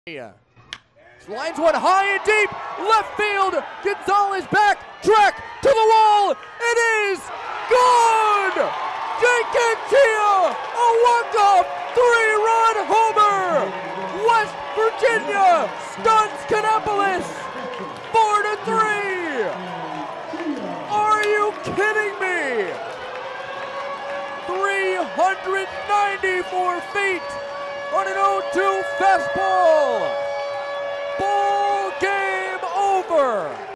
Lines one high and deep, left field, Gonzalez back, track to the wall, it is good! Jake Cantia, a walk-off 3-run homer! West Virginia stuns Kannapolis 4-3! Are you kidding me? 394 feet on an 0-2 fastball! Ball game over!